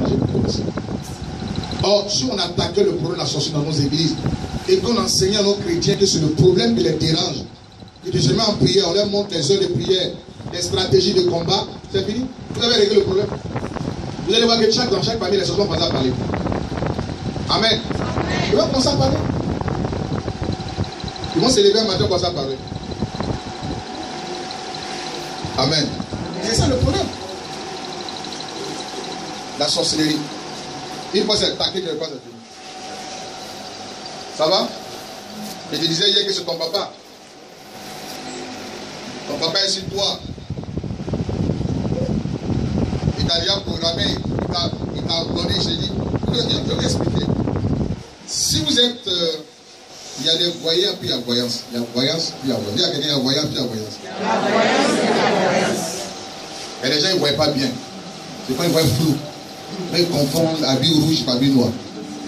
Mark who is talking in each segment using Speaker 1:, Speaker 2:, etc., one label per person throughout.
Speaker 1: je le connaissais. Or, si on attaquait le problème de la sorcellerie dans nos églises et qu'on enseignait à nos chrétiens que c'est le problème qui les dérange, que de se mettre en prière, on leur montre les heures de prière, les stratégies de combat, c'est fini. Vous avez réglé le problème. Vous allez voir que dans chaque famille, les sorciers vont commencer à parler. Amen. Ils vont commencer à parler. Ils vont se lever un matin et commencer à parler. Amen. C'est ça le problème. La sorcellerie. Une fois c'est attaqué, quelque fois c'est fini. Ça va? Je te disais hier que c'est ton papa. Ton papa est sur toi. Il t'a déjà programmé, il t'a donné, je dis, je vais expliquer. Si vous êtes, il y a des voyants puis il y a voyance. Il y a voyance puis il y a voyance. Il y a quelqu'un, il y a voyance puis il y a voyance. Et les gens ils ne voient pas bien. C'est quand ils voient flou. Ils confondent habit rouge et habit noir.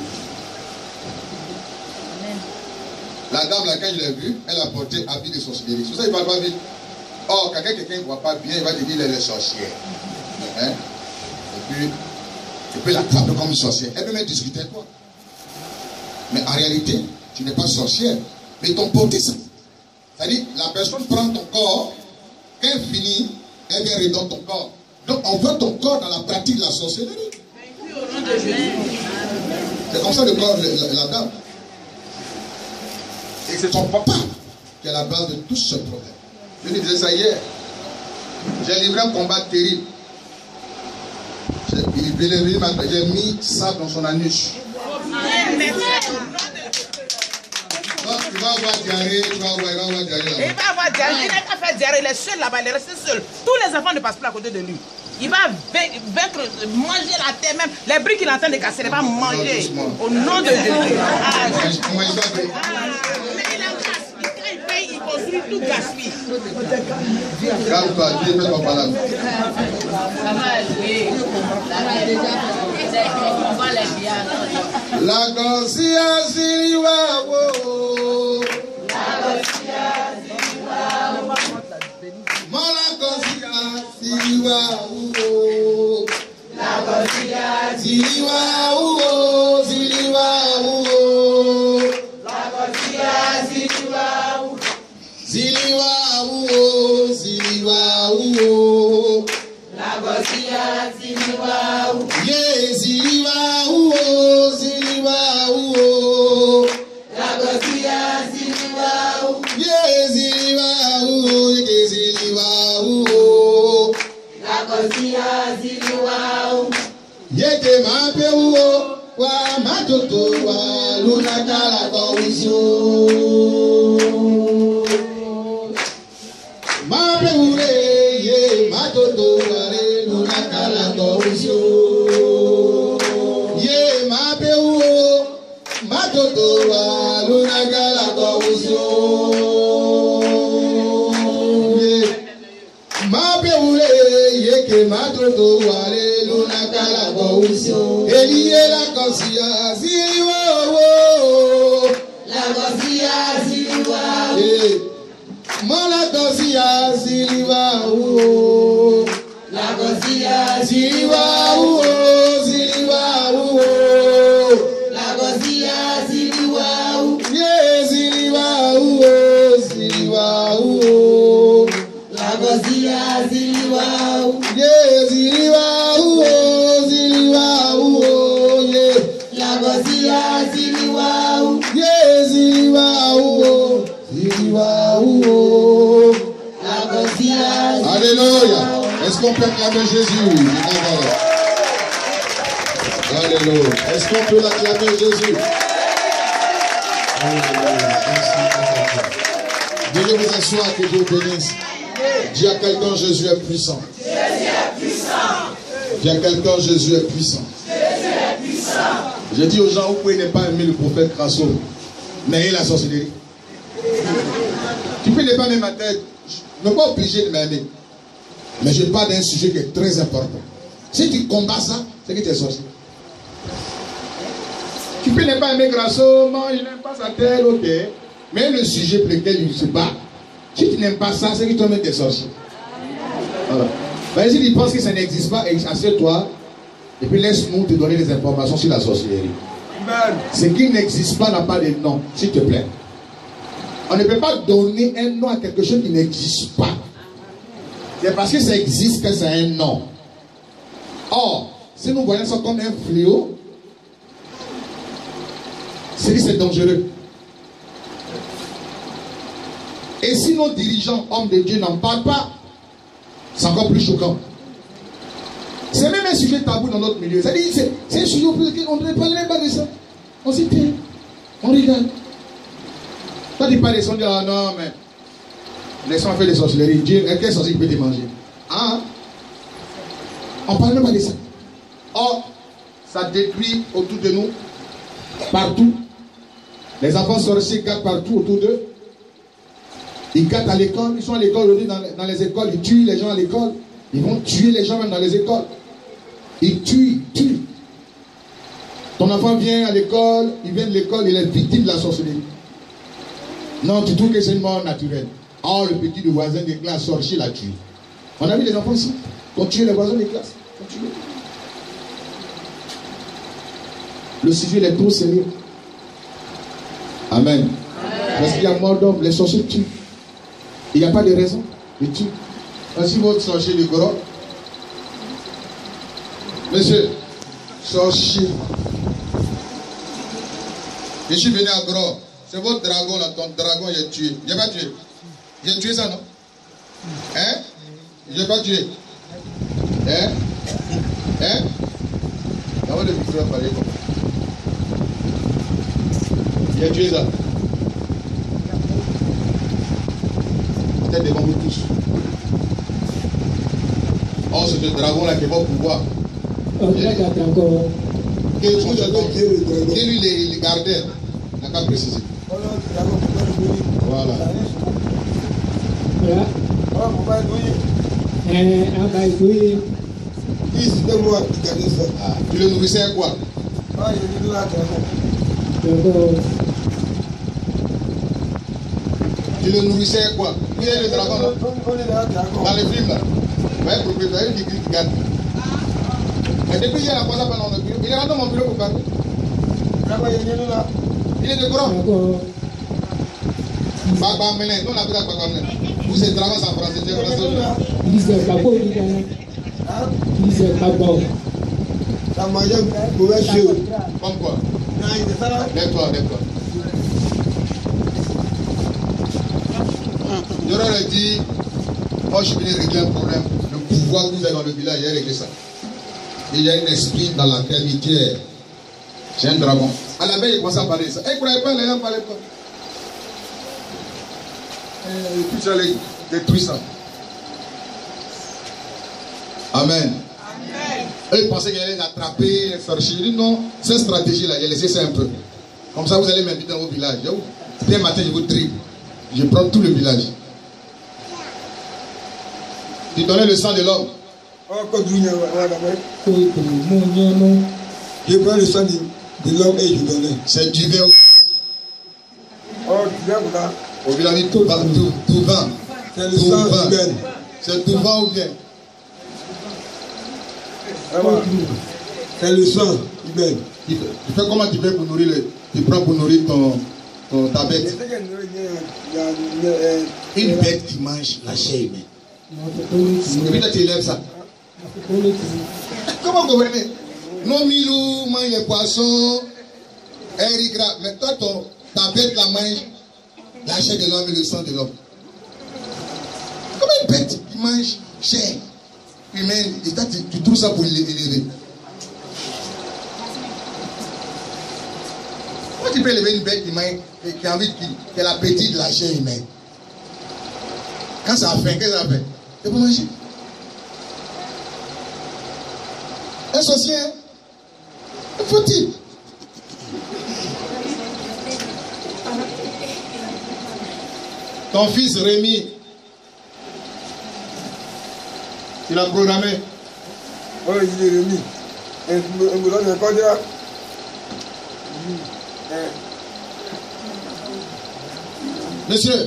Speaker 1: La dame là, quand je l'ai vue, elle a porté habit de sorcellerie. C'est pour ça qu'il ne parle pas vite. Or, quand quelqu'un ne voit pas bien, il va te dire qu'elle est sorcière. Hein? Et puis, tu peux l'attraper comme une sorcière. Elle peut même discuter avec toi. Mais en réalité, tu n'es pas sorcière. Mais ton porté ça. C'est-à-dire, la personne prend ton corps, quand elle finit, elle vient redonner ton corps. Donc, on veut ton corps dans la pratique de la sorcellerie. C'est comme ça le corps de la dame. Et c'est son papa qui est à la base de tout ce problème. Je lui disais ça hier. J'ai livré un combat terrible. J'ai mis ça dans son anus. Donc, tu vas avoir diarrhée, tu vas avoir diarrhée.
Speaker 2: Il va avoir diarrhée, il n'a qu'à faire diarrhée, il est seul là-bas, il est resté seul. Tous les enfants ne passent plus à côté de lui. Il va vaincre, manger la terre même. Les briques qu'il est en train de casser, il va manger. Au nom de Jésus.
Speaker 1: Mais il
Speaker 2: a gaspillé. Quand il paye, il construit tout gaspille.
Speaker 1: calme-toi, Dieu ne fait pas parler. La Gosia Ziliwawo. La Gosia Ziliwawo. La Gosia Ziliwawo. Ziliwawo. La Gosia Ziliwawo. Ziliwawo. Ziliwawo. La Gosia Ziliwawo. Yeah, Ziliwawo. Ziliwawo. La Gosia Ziliwawo. Yeah, Ziliwawo. Yeah, Ziliwawo. La Gosia Ziliwawo. Yeah, que ma peu wa matoto wa luna kala kowisyo. Ma peu ye matoto wa luna kala kowisyo. Ye ma peu matoto wa luna kala kowisyo. Ma peu ye que matoto wa luna kala kowisyo. Eliye la Gosia Ziliwawo. La Gosia Ziliwawo. La Gosia Ziliwawo. La Gosia Ziliwawo. Ziliwawo. La Gosia Ziliwawo. Yeah, Ziliwawo. Ziliwawo. La Gosia Ziliwawo. Yeah, Ziliwawo. Ziliwawo. Yeah. La Gosia Ziliwawo. Yeah, Ziliwawo. Ziliwawo. La Gosia. Alléluia. Est-ce qu'on peut acclamer Jésus? Alléluia. Est-ce qu'on peut l'acclamer Jésus? Alléluia. Veuillez vous asseoir, que Dieu bénisse. Dis à quelqu'un, Jésus est puissant.
Speaker 3: Jésus est puissant.
Speaker 1: Dis à quelqu'un, Jésus est puissant.
Speaker 3: Jésus est puissant.
Speaker 1: Je dis aux gens, vous pouvez ne pas aimer le prophète Crasso, mais la sorcellerie. Tu peux ne pas aimer ma tête. Je ne suis pas obligé de m'aimer. Mais je parle d'un sujet qui est très important. Si tu combats ça, c'est que tu es sorcier. Tu peux ne pas aimer Grasso, non, il n'aime pas sa tête, ok. Mais le sujet pour lequel il se bat, si tu n'aimes pas ça, c'est que toi-même tu es sorcier. Voilà. Mais si tu penses que ça n'existe pas, assieds-toi Et puis laisse-nous te donner des informations sur la sorcellerie.
Speaker 4: Amen.
Speaker 1: Ce qui n'existe pas n'a pas de nom, s'il te plaît. On ne peut pas donner un nom à quelque chose qui n'existe pas. C'est parce que ça existe que c'est un nom. Or, si nous voyons ça comme un fléau, c'est dangereux. Et si nos dirigeants, hommes de Dieu, n'en parlent pas, c'est encore plus choquant. C'est même un sujet tabou dans notre milieu. C'est un sujet pour lequel on ne parle même pas de ça. On s'y tait, on rigole. Quand tu parles de ça, on dit ah non, mais laissons faire des sorcelleries. Dieu, quel sorcier peut te manger? Hein? On ne parle même pas de ça. Or, ça détruit autour de nous, partout. Les enfants sorciers gâtent partout autour d'eux. Ils gâtent à l'école. Ils sont à l'école aujourd'hui, dans les écoles. Ils tuent les gens à l'école. Ils vont tuer les gens même dans les écoles. Ils tuent. Ton enfant vient à l'école, il vient de l'école, il est victime de la sorcellerie. Non, tu trouves que c'est une mort naturelle. Or, le petit du voisin de classe sorcier l'a tué. On a vu les enfants ici, qui ont tué les voisins de classe. Le sujet il est trop sérieux. Amen. Parce qu'il y a mort d'homme, les sorciers tuent. Il n'y a pas de raison, ils tuent. Voici votre sorcier de Goro. Monsieur, sorcier. Je suis venu à Goro. C'est votre dragon là, ton dragon, il est tué. Je n'ai pas tué. J'ai tué ça, non? Hein? Je n'ai pas tué. Hein? Hein? Avant de vous parler comme ça. J'ai tué ça. Peut-être devant vous tous. Oh, c'est le dragon là qui va pouvoir. Qui lui les gardait. Il n'a qu'à préciser. Voilà. Tu le nourrissais à quoi? Tu le nourrissais à quoi? Qui est le dragon là? Dans les films là. Ouais, propriétaire, il dit qu'il garde. Mais depuis hier, il a passé pendant le bureau. Il est rentré dans mon bureau pour parler. Il est de Goro. Baba Mene, non la Baba Mene. Vous êtes dragon en français, c'est français.
Speaker 5: Il disait Babo, il disait Babo.
Speaker 4: Ça mangeait mauvais chose.
Speaker 1: Comme quoi? Lève-toi. Je leur ai dit, moi je suis venu régler un problème. Le pouvoir que vous avez dans le village, il a réglé ça. Il y a un esprit dans la terre entière. C'est un dragon. À la veille, il commence à parler de ça. Et vous ne croyez pas, les gens ne parlaient pas. Et puis ça les détruit ça. Amen. Eux, ils pensaient qu'ils allaient attraper les sorciers. Ils disent non, cette stratégie-là, j'ai laissé ça un peu. Comme ça, vous allez m'inviter dans vos villages. Dès matin, je vous tripe. Je prends tout le village. Tu donnais le sang de l'homme.
Speaker 4: Je prends le sang de l'homme et je donnais.
Speaker 1: C'est du vin.
Speaker 4: Oh, tu viens là.
Speaker 1: Au village, tout vin.
Speaker 4: C'est le sang humain.
Speaker 1: C'est tout vin ou bien?
Speaker 4: C'est le sang humain.
Speaker 1: Tu fais comment tu fais pour nourrir tu prends pour nourrir ta bête? Une bête qui mange la chair humaine. Et puis toi tu élèves ça. Comment vous comprenez? Nos milous mangent les poissons, gras. Mais toi ta bête la mange la chair de l'homme et le sang de l'homme. Comment une bête qui mange chair humaine et toi tu trouves ça pour l'élever? Comment tu peux élever une bête qui a envie qui a l'appétit de la chair humaine? Quand ça a faim, qu'est-ce que ça fait? C'est pour manger. Un sorcier, hein? Faut-il? Ton fils Rémi, tu l'as programmé?
Speaker 4: Oh, il est Rémi. Un boulot de quoi dire?
Speaker 1: Monsieur?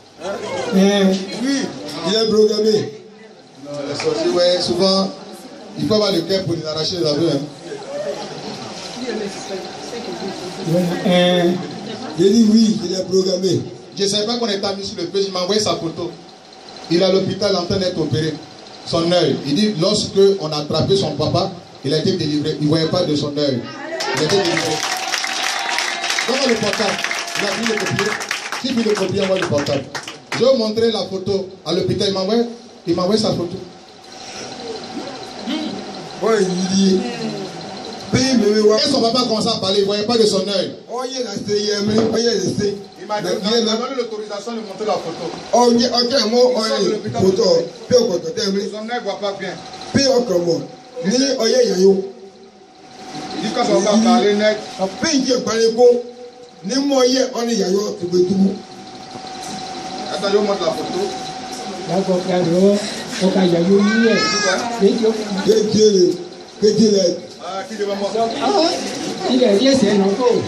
Speaker 4: Oui, il est programmé.
Speaker 1: Non, les sorciers, ouais, souvent, Il faut avoir le cœur pour lui arracher les aveux. Hein.
Speaker 4: J'ai dit oui, il est programmé.
Speaker 1: Je ne savais pas qu'on était mis sur le feu. Il m'a envoyé sa photo. Il est à l'hôpital en train d'être opéré. Son œil. Il dit, lorsque on a attrapé son papa, il a été délivré. Il ne voyait pas de son œil. Il a été délivré. Comment le portable? Il a pris le copier. Qui peut le copier, envoie le portable. Je vais vous montrer la photo à l'hôpital. Il m'a envoyé sa photo.
Speaker 4: Bon, il dit,
Speaker 1: et son papa commence à parler, il ne voyait pas de son œil. Il m'a donné l'autorisation de montrer la photo. Son œil ne voit pas bien. Il dit quand son papa parlait net. Attends, je vous montre la photo. Qui devant moi?
Speaker 5: Il est bien, c'est un encore.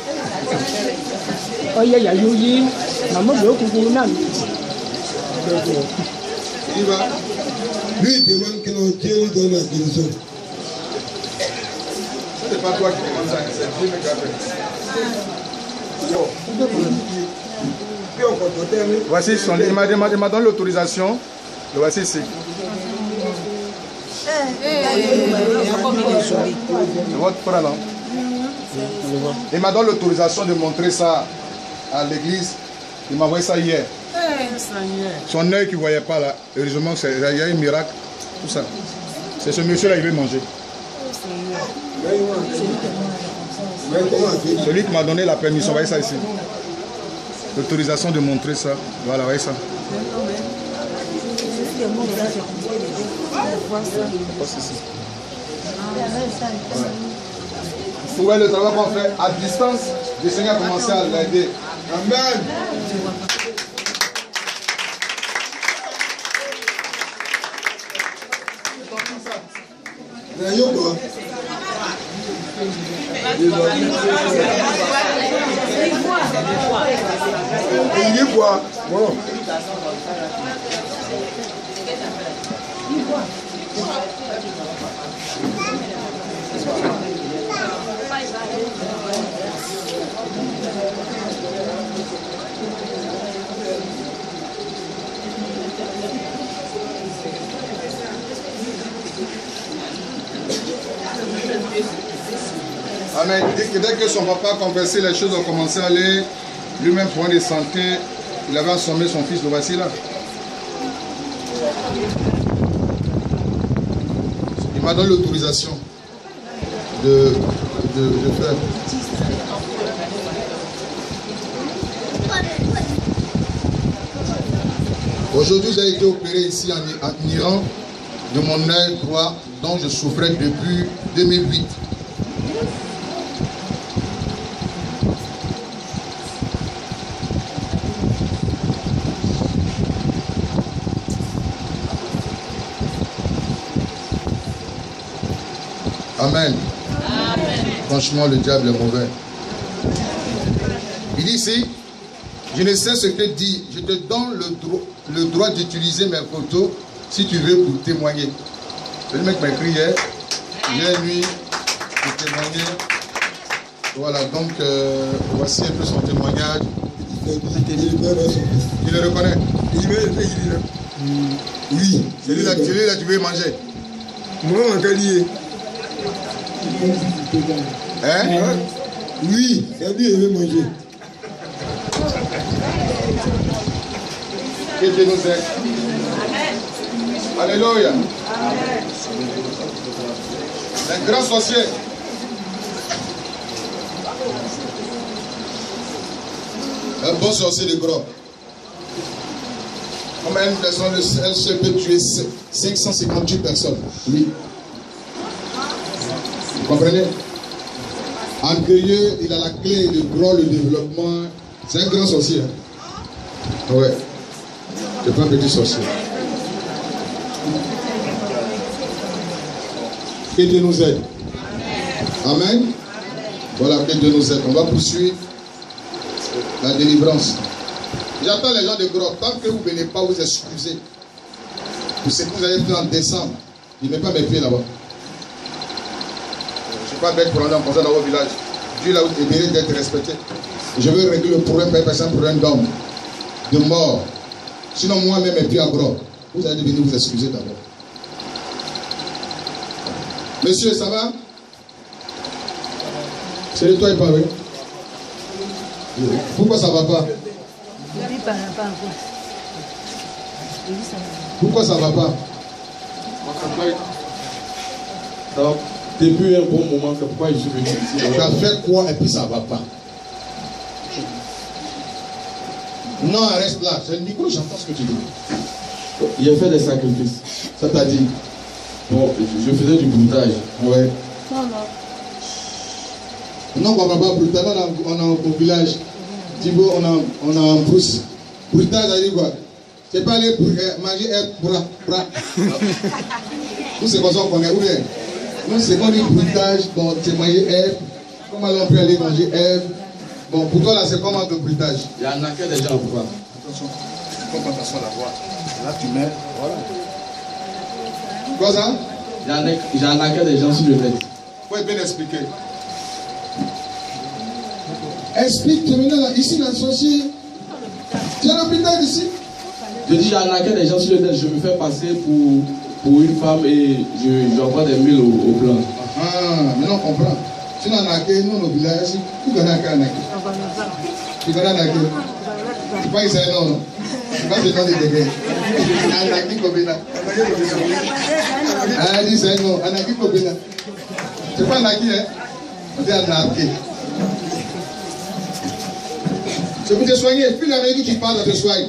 Speaker 5: Oh, il y a eu maman veut coucou nan.
Speaker 1: Il va.
Speaker 4: Lui il demande que l'on tire dans la guérison.
Speaker 1: C'est pas toi qui demande ça, c'est Dieu qui a fait. Voici son lit. Il m'a donné l'autorisation. Le voici ici. Il m'a donné l'autorisation de montrer ça à l'église. Il m'a envoyé ça hier. Son œil qu'il ne voyait pas là. Heureusement, il y a eu un miracle. Tout ça. C'est ce monsieur-là, il veut manger. Celui qui m'a donné la permission, voyez ça ici. L'autorisation de montrer ça. Voilà, voyez ça. Vous voyez le travail qu'on fait à distance, le Seigneur a commencé à l'aider. Amen.
Speaker 4: Il dit quoi? Bon.
Speaker 1: Amen. Dès que son papa a conversé, les choses ont commencé à aller. Lui-même, pour des santé, il avait assommé son fils. Le voici là. Il m'a donné l'autorisation de faire. Aujourd'hui, j'ai été opéré ici en Iran de mon œil droit dont je souffrais depuis 2008. Amen. Amen. Franchement, le diable est mauvais. Il dit ici, je ne sais ce que dit. Je te donne le droit d'utiliser mes photos si tu veux pour témoigner. Le mec m'a écrit hier, nuit, pour témoigner. Voilà, donc voici un peu son témoignage. Il le reconnaît.
Speaker 4: Oui.
Speaker 1: C'est lui là tu veux manger.
Speaker 4: Moi, on va lier.
Speaker 1: Hein?
Speaker 4: Oui, c'est lui qui veut manger.
Speaker 1: Que Dieu nous aide. Alléluia. Un grand sorcier. Un bon sorcier de gros. Comme une personne, elle seule peut tuer 558 personnes. Oui. Vous comprenez? En Dieu, il a la clé, le gros, le développement. C'est un grand sorcier. Hein? Ouais. C'est pas un petit sorcier. Que Dieu nous aide. Amen. Voilà, que Dieu nous aide. On va poursuivre la délivrance. J'attends les gens de gros. Tant que vous ne venez pas vous excuser pour ce que vous avez fait en décembre, il ne met pas mes pieds là-bas. C'est pas bête pour rendre un concert dans votre village. Dieu là où mérite d'être respecté. Je veux régler le problème, c'est un problème d'homme, de mort. Sinon, moi-même, et puis à gros, vous allez venir vous excuser d'abord. Monsieur, ça va? C'est de toi il parle. Pourquoi ça va pas? Pourquoi ça va pas?
Speaker 4: Alors, depuis un bon moment, c'est pourquoi je suis venu ici.
Speaker 1: Tu as fait quoi et puis ça va pas? Non, reste là. C'est le micro, j'entends ce que tu dis.
Speaker 4: J'ai fait des sacrifices.
Speaker 1: Ça t'a dit?
Speaker 4: Bon, je faisais du broutage.
Speaker 1: Ouais. Non, on va pas brutal, on a au village. Thibaut, on a un brousse. Brutal, ça dit quoi? C'est pas aller manger un bras. Nous, c'est comme ça qu'on est ouvert. Nous, c'est qu'on dit brutage, bon, c'est manger herbe. Comment on peut aller manger herbe? Bon, pour toi, là, c'est comment le brutage?
Speaker 4: Il y en a que des gens pour voir.
Speaker 1: Attention, faut attention à la voix. Là, tu mets, voilà. Quoi ça?
Speaker 4: Il y en a que des gens sur le net.
Speaker 1: Faut bien expliquer. Explique, terminal là. Ici, l'associé. Tu as l'hôpital ici?
Speaker 4: Je dis, il y en a que des gens sur le net. Je me fais passer pour une femme et j'envoie des mails au blanc.
Speaker 1: Ah, maintenant on comprend. Si on a naqué, nous, nos villages, tu connais un cas naqué. Tu connais un naqué. Tu crois que c'est un nom, non? Tu crois que c'est le nom des dégâts. Anaki Kobena. Ah, dis c'est un nom. Anaki Kobena. C'est pas Anaki, hein? On dit Anaki. C'est pour te soigner. Puis la vérité, tu parles de te soigner.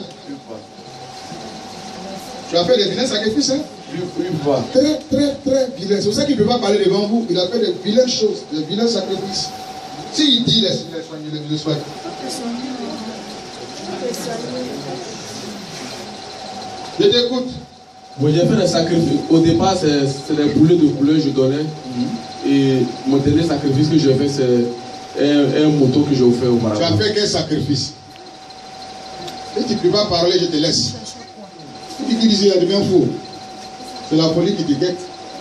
Speaker 1: Tu as fait des vilains sacrifices, hein?
Speaker 4: Une fois.
Speaker 1: Très, très, très vilain. C'est pour ça qu'il ne peut pas parler devant vous. Il a fait des vilaines choses, des vilains sacrifices. S'il dit, laisse-le soigner, laisse-le soigner. Je t'écoute.
Speaker 4: Bon, j'ai fait des sacrifices. Au départ, c'est des poulets de couleur que je donnais. Et mon dernier sacrifice que j'ai fait, c'est un moto que j'ai offert au marabout.
Speaker 1: Tu as fait quel sacrifice? Si tu ne peux pas parler, je te laisse. Si tu dis, il devient fou. C'est la folie qui te guette.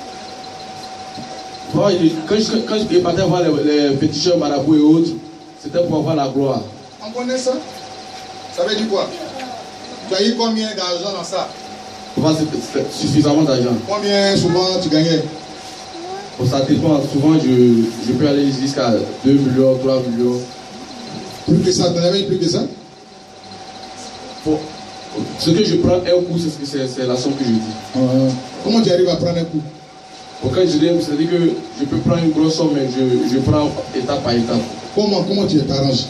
Speaker 4: Bon, quand je partais voir les féticheurs marabouts et autres, c'était pour avoir la gloire.
Speaker 1: On connaît ça? Ça veut dire quoi? Tu as eu combien d'argent dans ça?
Speaker 4: C'était suffisamment d'argent.
Speaker 1: Combien souvent tu gagnais?
Speaker 4: Bon, ça dépend. Souvent, je peux aller jusqu'à 2 millions, 3 millions.
Speaker 1: Plus que ça, tu n'avais plus que ça?
Speaker 4: Bon, ce que je prends un coup, c'est la somme que je dis.
Speaker 1: Comment tu arrives à prendre un coup?
Speaker 4: Bon, quand je dis, c'est-à-dire que je peux prendre une grosse somme, mais je prends étape par étape.
Speaker 1: Comment tu t'arranges?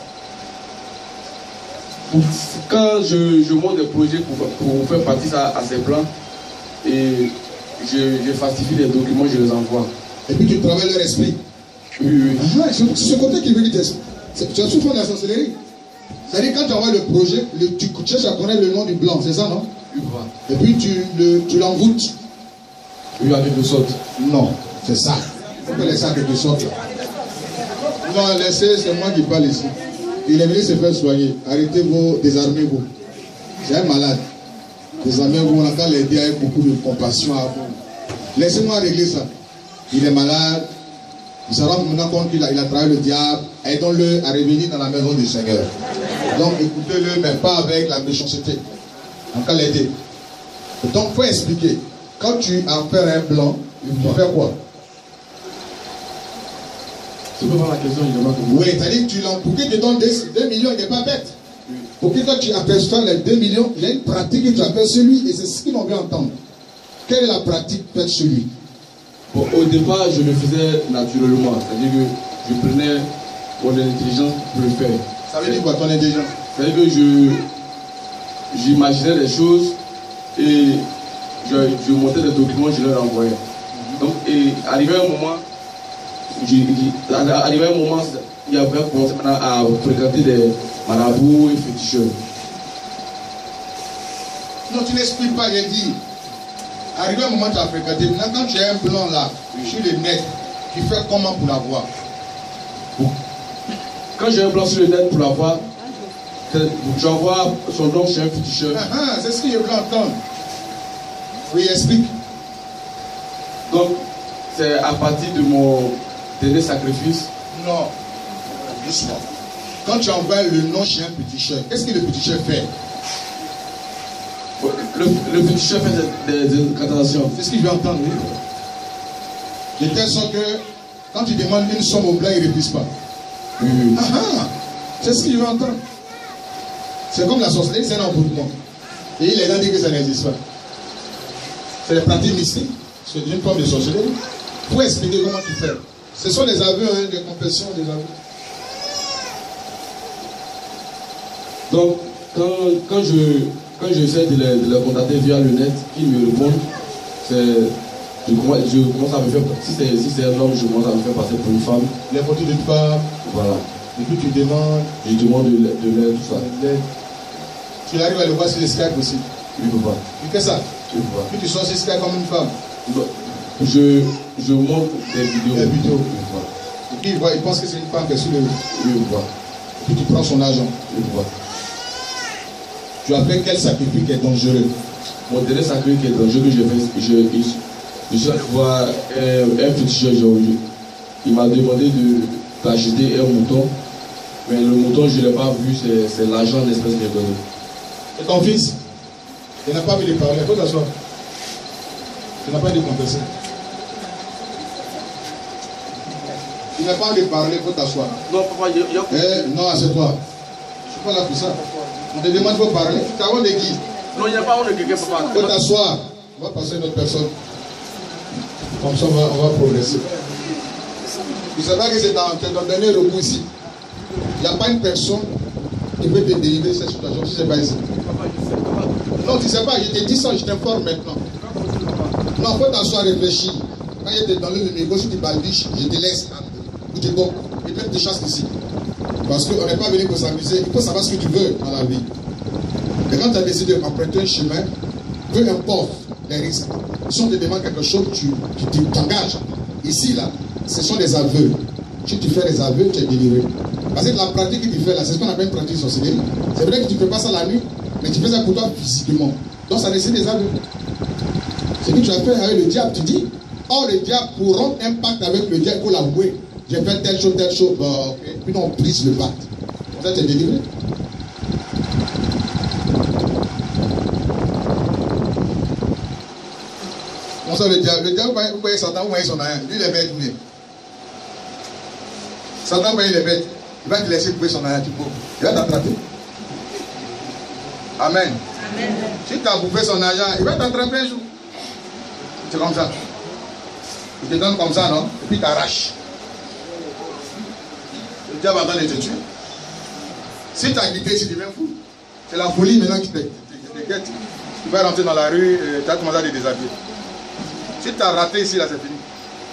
Speaker 4: Quand je monte des projets pour faire partie à ces plans, et je falsifie les documents, je les envoie.
Speaker 1: Et puis tu travailles leur esprit.
Speaker 4: Oui.
Speaker 1: Ah, c'est ce côté qui veut dire. Tu as souffert de la sorcellerie. C'est-à-dire quand tu envoies le projet, tu cherches à connaître le nom du blanc, c'est ça, non?
Speaker 4: Oui.
Speaker 1: Et puis tu l'envoûtes.
Speaker 4: Oui, avec de sorte.
Speaker 1: Non, c'est ça. Il faut que les sacs de sorte là. Non, laissez, c'est moi qui parle ici. Il est venu se faire soigner. Arrêtez-vous, désarmez-vous. C'est un malade. Désarmez-vous, on entend l'aider avec beaucoup de compassion à vous. Laissez-moi régler ça. Il est malade. Il se rend maintenant compte qu'il a travaillé le diable. Aidons-le à revenir dans la maison du Seigneur. Donc écoutez-le, mais pas avec la méchanceté. On peut l'aider. Donc il faut expliquer. Quand tu as fait un blanc, il faut faire quoi?
Speaker 4: Tu peux voir la question, il demande.
Speaker 1: Oui, c'est-à-dire que tu l'as. Pour qu'il te donne 2 millions, il n'est pas bête.
Speaker 4: Oui.
Speaker 1: Pour que quand tu aperçois les 2 millions, il y a une pratique que tu appelles celui, et c'est ce qu'ils ont envie d'entendre. Quelle est la pratique faite sur lui?
Speaker 4: Bon, au départ, je le faisais naturellement. C'est-à-dire que je prenais mon intelligence pour le faire.
Speaker 1: Ça veut dire quoi, ton intelligence?
Speaker 4: C'est-à-dire que j'imaginais des choses et je montais des documents, je leur envoyais. Donc, et arrivé un moment, il y avait commencé à fréquenter des marabouts et féticheurs.
Speaker 1: Non, tu n'expliques pas, j'ai dit. Arrivé un moment, tu as fréquenté. Maintenant, quand tu as un blanc là, sur le net, tu fais comment pour l'avoir?
Speaker 4: Quand j'ai un blanc sur le net pour l'avoir, j'envoie son nom chez un féticheur.
Speaker 1: C'est ce que je veux entendre. Oui, explique.
Speaker 4: Donc, c'est à partir de dernier sacrifice.
Speaker 1: Non. Doucement. Quand tu envoies le nom chez un petit chef, qu'est-ce que le petit chef fait?
Speaker 4: Le petit chef fait des incantations.
Speaker 1: C'est ce que je vais entendre, oui. De telle sorte que quand tu demandes une somme au blanc, il ne refuse pas.
Speaker 4: Oui.
Speaker 1: C'est ce que je vais entendre. C'est comme la sorcellerie, c'est un embournement. Et les gens disent que ça n'existe pas. C'est des pratiques mystiques. C'est une forme de sorcellerie. Pour expliquer comment tu fais. Ce sont des aveux, hein, des confessions, des aveux.
Speaker 4: Donc, quand j'essaie de les contacter via le net, ils me répondent, je commence à me faire, si c'est un homme, je commence à me faire passer pour une femme.
Speaker 1: Les photos d'une femme.
Speaker 4: Voilà.
Speaker 1: Et puis tu demandes.
Speaker 4: Je demande de l'aide, tout ça.
Speaker 1: Tu arrives à le voir sur le Skype aussi.
Speaker 4: Il ne peut pas.
Speaker 1: Tu fais ça.
Speaker 4: Il ne peut pas.
Speaker 1: Puis tu sors sur Skype comme une femme.
Speaker 4: Je montre des vidéos.
Speaker 1: Des vidéos.
Speaker 4: Voilà.
Speaker 1: Et puis il pense que c'est une femme qui est sous le.
Speaker 4: Il ne peut pas.
Speaker 1: Et puis tu prends son argent.
Speaker 4: Il ne peut pas.
Speaker 1: Tu as fait quel sacrifice qui est dangereux?
Speaker 4: Mon dernier sacrifice qui est dangereux que j'ai fait, je suis allé voir un petit cher aujourd'hui. Il m'a demandé d'acheter un mouton. Mais le mouton, je ne l'ai pas vu, c'est l'argent en espèces qu'il a donné.
Speaker 1: Et ton fils, il n'a pas envie de parler, il faut t'asseoir. Il n'a pas envie de confesser. Il n'a pas envie de parler, il faut t'asseoir.
Speaker 4: Non, papa,
Speaker 1: non, assieds-toi. Je ne suis pas là pour ça. On te demande, il faut parler. Tu as honte de qui?
Speaker 4: Non, il n'y a pas honte de quelqu'un, papa.
Speaker 1: Il faut t'asseoir. On va passer à une autre personne. Comme ça, on va progresser. Tu ne sais pas que c'est dans ton dernier repos ici. Il n'y a pas une personne qui peut te délivrer de cette situation si ce n'est pas ici. Non, tu ne sais pas, je te dis ça, je t'informe maintenant. Non, il faut t'asseoir, réfléchir. Quand je te donne le micro, si tu balbiches, je te laisse. Ou tu bon, et puis tu chasses ici. Parce qu'on n'est pas venu pour s'amuser, il faut savoir ce que tu veux dans la vie. Et quand tu as décidé d'emprunter un chemin, peu importe les risques, si on te demande quelque chose, tu t'engages. Ici, là, ce sont des aveux. Si tu fais des aveux, tu es délivré. Parce que la pratique que tu fais là, c'est ce qu'on appelle une pratique sorcellerie. C'est vrai que tu ne fais pas ça la nuit, mais tu fais ça pour toi physiquement. Donc ça nécessite des aveux. Ce que tu as fait avec le diable, tu dis, oh le diable, pour rendre un pacte avec le diable, il faut l'avouer. J'ai fait telle chose, okay. Puis on brise le pacte. Comme ça, tu es délivré. Comment ça, le diable, vous voyez Satan, vous voyez son aïe. Lui, il est bête, lui. Satan, vous voyez, il est bête. Il va te laisser couper son aïe, tu peux. Il va t'attraper. Amen. Amen. Si tu as bouffé son argent, il va t'attraper un jour. C'est comme ça. Il te donne comme ça, non? Et puis il t'arrache. Le diable va de te tuer. Si tu as quitté, tu deviens fou. C'est la folie maintenant qui te guette. Tu vas rentrer dans la rue, tu as commencé à te déshabiller. Si tu as raté ici, là, c'est fini.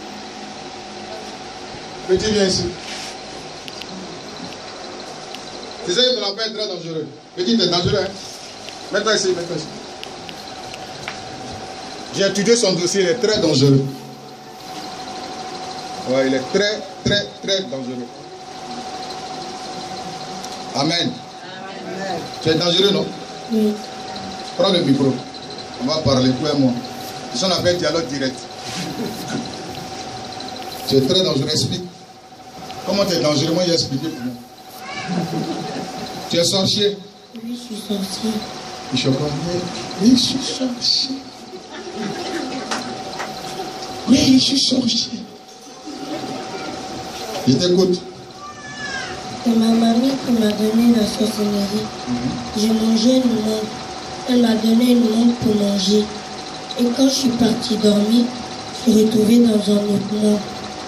Speaker 1: Petit, viens ici. Tu sais que ton appel est très dangereux. Petit, c'est dangereux, hein? Mets-toi ici, mets-toi ici. J'ai étudié son dossier, il est très dangereux. Ouais, il est très, très, très dangereux. Amen. Amen. Tu es dangereux, non?
Speaker 5: Oui.
Speaker 1: Prends le micro. On va parler, toi et moi. C'est ce qu'on appelle dialogue direct. Tu es très dangereux. Explique. Comment tu es dangereux? Moi, j'ai expliqué pour moi. Tu es sorcier?
Speaker 5: Oui, je suis sorcier.
Speaker 1: Je connais. Oui, je suis sorcier. Oui, je suis sorcier. Je t'écoute.
Speaker 5: C'est ma mamie qui m'a donné la sorcellerie. J'ai mangé une montre. Elle m'a donné une montre pour manger. Et quand je suis partie dormir, je suis retrouvée dans un autre monde.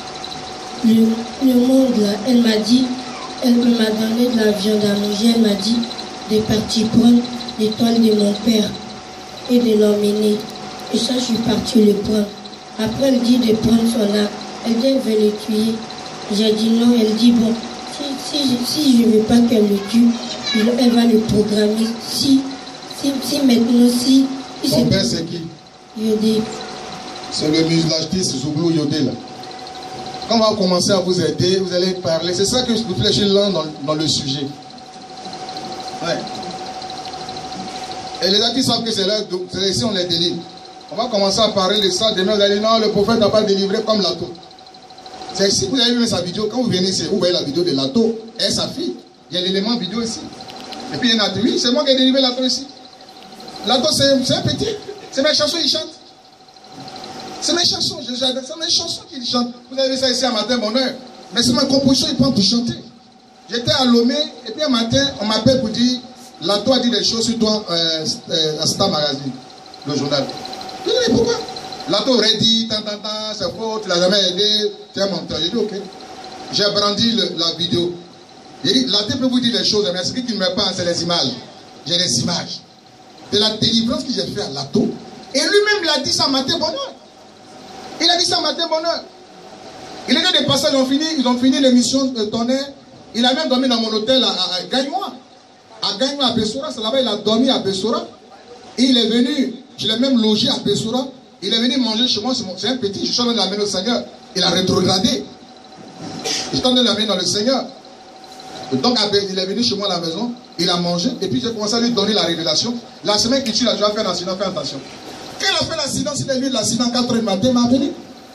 Speaker 5: Le monde là, elle m'a donné de la viande à manger. Elle m'a dit de partir prendre l'étoile de mon père et de l'emmener. Et ça, je suis partie le prendre. Après, elle dit de prendre son arc. Elle dit, elle veut le tuer. J'ai dit non. Elle dit, bon, si je ne veux pas qu'elle le tue, elle va le programmer. Si maintenant, si
Speaker 1: son père, c'est qui?
Speaker 5: Yodé.
Speaker 1: C'est le musulagiste Zouglou Yodé, là. Quand on va commencer à vous aider, vous allez parler. C'est ça que je réfléchis là dans le sujet. Ouais. Et les gens qui savent que c'est là, ici on les délivre. On va commencer à parler de ça. Demain, vous allez dire non, le prophète n'a pas délivré comme l'autre. Si vous avez vu sa vidéo, quand vous venez ici, vous voyez la vidéo de Lato et sa fille. Il y a l'élément vidéo ici. Et puis il y a une oui, c'est moi qui ai délivré Lato ici. Lato, c'est un petit. C'est mes chansons, il chante. C'est mes chansons, c'est mes chansons qu'il chante. Vous avez vu ça ici à matin, bonheur. Mais c'est ma composition, il prend pour chanter. J'étais à Lomé, et puis un matin, on m'appelle pour dire, Lato a dit des choses sur toi à Star Magazine, le journal. Je dis, mais pourquoi? Lato aurait dit, c'est faux, tu l'as jamais aidé, tu es un menteur. J'ai dit, ok. J'ai brandi la vidéo. J'ai dit, Lato peut vous dire des choses, mais ce qui ne me met pas, c'est les images. J'ai les images. De la délivrance que j'ai fait à Lato. Et lui-même l'a dit ça matin bonheur. Il a dit ça matin bonheur. Il était des passages, ils ont fini l'émission de tonnerre. Il a même dormi dans mon hôtel à Gagnois. À Gagnois, à Bessoura. C'est là-bas, il a dormi à Bessoura. Et il est venu, je l'ai même logé à Bessoura. Il est venu manger chez moi, c'est un petit, je suis en train de l'amener au Seigneur. Il a rétrogradé. Je suis en train de l'amener dans le Seigneur. Donc il est venu chez moi à la maison, il a mangé, et puis j'ai commencé à lui donner la révélation. La semaine qui tue, là, tu vas faire un accident, fais attention. Quand il a fait l'accident, s'il a vu l'accident 4 h du matin, il m'a appelé.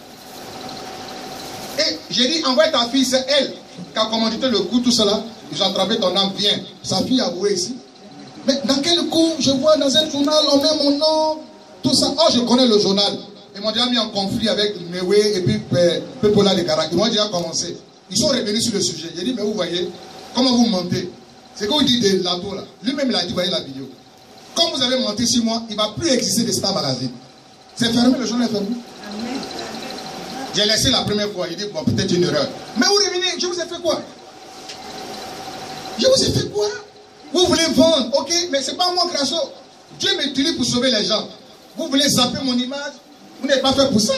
Speaker 1: Et j'ai dit, envoie ta fille, c'est elle qui a commandité le coup, tout cela. Ils ont attrapé ton âme, viens. Sa fille a avoué ici. Mais dans quel coup? Je vois dans un journal, on met mon nom, tout ça. Oh, je connais le journal. Ils m'ont déjà mis en conflit avec Mewé et puis Pepola de Garak. Ils m'ont déjà commencé. Ils sont revenus sur le sujet. J'ai dit, mais vous voyez, comment vous mentez? C'est quand vous dites de Lato là. Lui-même, il a dit, voyez la vidéo. Comme vous avez menti 6 mois, il ne va plus exister de Star Magazine. C'est fermé, le journal est fermé. J'ai laissé la première fois. Il dit, bon, peut-être une erreur. Mais vous revenez, je vous ai fait quoi? Je vous ai fait quoi? Vous voulez vendre, ok, mais ce n'est pas moi, Grasso. Dieu m'utilise pour sauver les gens. Vous voulez zapper mon image? Vous n'êtes pas fait pour ça.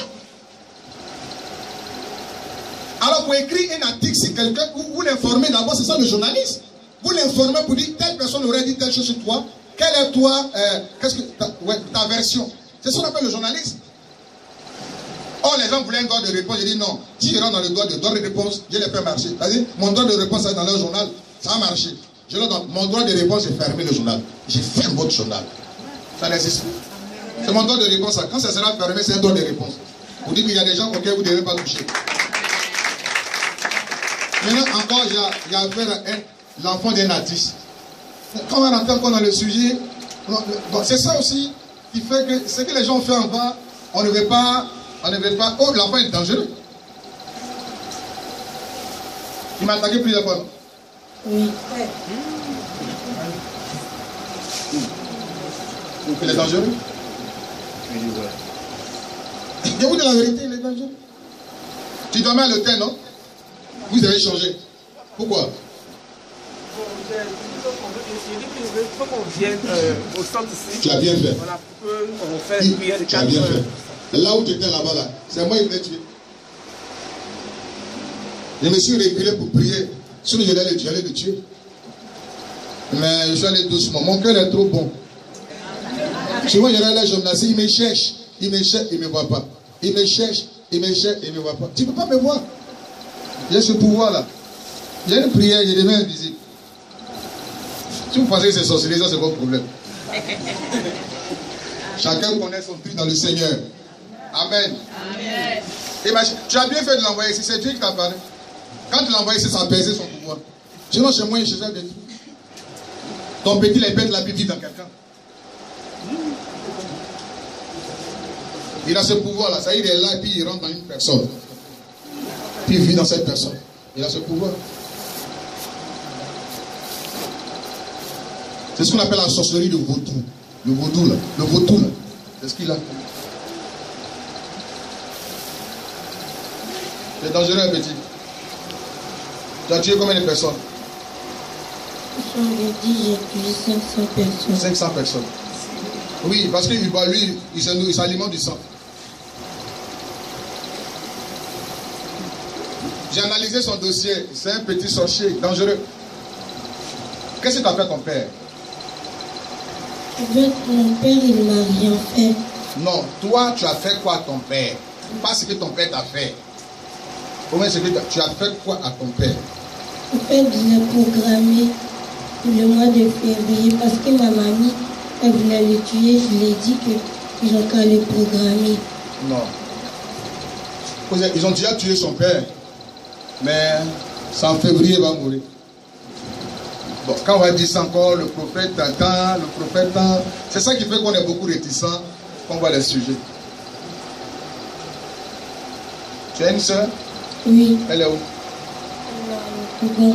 Speaker 1: Alors, pour écrire un article sur quelqu'un, vous l'informez d'abord, c'est ça le journaliste. Vous l'informez pour dire, telle personne aurait dit telle chose sur toi. Quelle est toi, ta version? C'est ce qu'on appelle le journaliste. Or, les gens voulaient un droit de réponse. J'ai dit non. Si je rentre dans le droit de réponse, je les fais marcher. C'est-à-dire, mon droit de réponse est dans leur journal, ça a marché. Je leur donne. Mon droit de réponse, j'ai fermé le journal. J'ai fermé votre journal. Ça n'existe pas. C'est mon droit de réponse. Quand ça sera fermé, c'est un droit de réponse. Vous dites qu'il y a des gens auxquels vous ne devez pas toucher. Maintenant, encore, il y a affaire à l'enfant d'un artiste. Quand on va rentrer encore dans le sujet, c'est ça aussi qui fait que ce que les gens font en bas, on ne veut pas. Oh, l'enfant est dangereux. Il m'a attaqué plusieurs fois.
Speaker 5: Oui.
Speaker 1: Il est dangereux. Je vous dis la vérité, il est dangereux. Tu dormais à l'hôtel, non? Vous avez changé. Pourquoi? Tu as bien fait. Tu as bien fait. Là où tu étais là-bas, là, c'est moi qui venais tuer. Je me suis reculé pour prier. Sinon, j'allais le tuer. Mais je suis allé doucement. Mon cœur est trop bon. Chez moi, j'allais à la gymnasie, il me cherche. Il me cherche, il ne me voit pas. Il me cherche, il me cherche, il ne me voit pas. Tu ne peux pas me voir. J'ai ce pouvoir-là. Il y a une prière, je deviens invisible. Si vous pensez que c'est sorcellerie, ça c'est votre problème. Chacun connaît son but dans le Seigneur. Amen. Amen. Et tu as bien fait de l'envoyer ici, c'est Dieu qui t'a parlé. Quand tu l'envoies ici, ça a baissé son pouvoir. Sinon, chez moi, il cherchait des trucs. Ton petit, les bêtes, la vie dans quelqu'un. Il a ce pouvoir-là. Ça, il est là et puis il rentre dans une personne. Puis il vit dans cette personne. Il a ce pouvoir. C'est ce qu'on appelle la sorcellerie de vaudou. Le vaudou, là. Le vaudou, là. C'est ce qu'il a. C'est dangereux, petit. Tu as tué combien de personnes?
Speaker 5: J'avais dit, j'ai tué 500 personnes.
Speaker 1: 500 personnes. Oui, parce que lui, il s'alimente du sang. J'ai analysé son dossier. C'est un petit sorcier dangereux. Qu'est-ce que tu as fait ton père?
Speaker 5: Avec mon père, il ne m'a rien fait.
Speaker 1: Non, toi, tu as fait quoi à ton père? Pas ce que ton père t'a fait. Comment est-ce que tu as fait quoi à ton père?
Speaker 5: En fait, je l'ai programmé pour le mois de février parce que ma mamie, elle voulait le tuer. Je lui ai dit qu'ils ont qu'à le programmer.
Speaker 1: Non. Ils ont déjà tué son père. Mais c'est en février, il va mourir. Bon, quand on va dire ça encore, le prophète attend, le prophète attend. C'est ça qui fait qu'on est beaucoup réticents quand on voit les sujets. Tu as une soeur?
Speaker 5: Oui.
Speaker 1: Elle est où?
Speaker 5: Bon.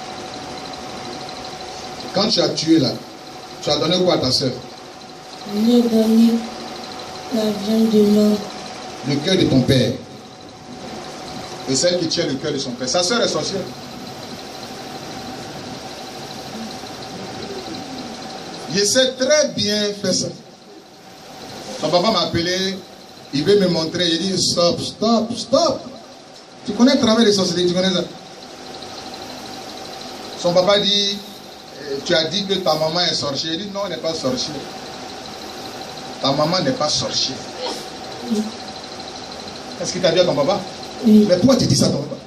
Speaker 1: Quand tu as tué là, tu as donné quoi à ta soeur?
Speaker 5: Je lui ai donné la viande de l'homme.
Speaker 1: Le cœur de ton père. Et celle qui tient le cœur de son père. Sa soeur est sorcière. Je sais très bien faire ça. Son papa m'a appelé, il veut me montrer, il dit stop, stop, stop. Tu connais le travail des sorciers, tu connais ça? Son papa dit, tu as dit que ta maman est sorcière. Il dit non, elle n'est pas sorcière. Ta maman n'est pas sorcière.
Speaker 5: Oui.
Speaker 1: Est-ce qu'il t'a dit à ton papa?
Speaker 5: Oui.
Speaker 1: Mais pourquoi tu dis ça à ton papa?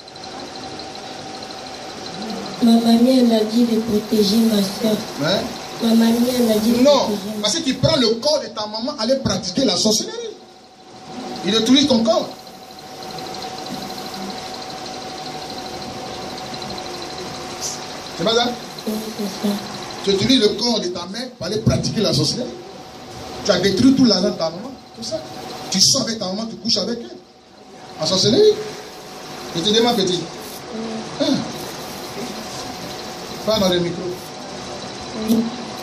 Speaker 5: Ma mamie, elle a dit de protéger ma soeur.
Speaker 1: Hein?
Speaker 5: Ma mamie, elle a dit de
Speaker 1: Non,
Speaker 5: protéger ma
Speaker 1: parce que tu prends le corps de ta maman, aller pratiquer la sorcellerie. Il utilise ton corps. C'est pas ça?
Speaker 5: Oui, c'est ça.
Speaker 1: Tu utilises le corps de ta mère pour aller pratiquer la sorcellerie. Tu as détruit tout l'argent de ta maman. Tout ça. Tu sors avec ta maman, tu couches avec elle. En sorcellerie. Je te demande, petit. Hein? Pas dans le micro.
Speaker 5: Oui.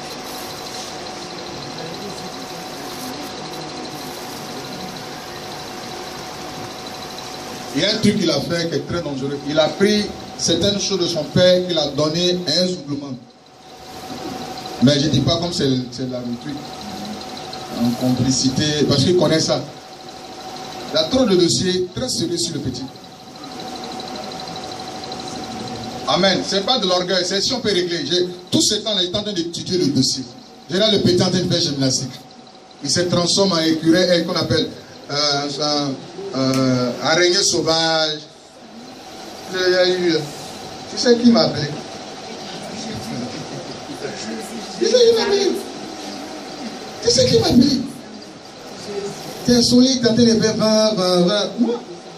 Speaker 1: Il y a un truc qu'il a fait qui est très dangereux. Il a pris certaines choses de son père qu'il a donné un souplement. Mais je ne dis pas comme c'est la truc. En complicité, parce qu'il connaît ça. Il y a trop de dossiers très sérieux sur le petit. Amen. Ce n'est pas de l'orgueil, c'est si on peut régler. Tout ce temps, il est en train d'étudier le dossier. J'ai là le petit en train de faire gymnastique. Il se transforme en écureuil, qu'on appelle araignée sauvage. Tu sais qui m'a appelé? Tu sais qui m'a appelé? Tu es solide, tu es en train de faire 20. Moi?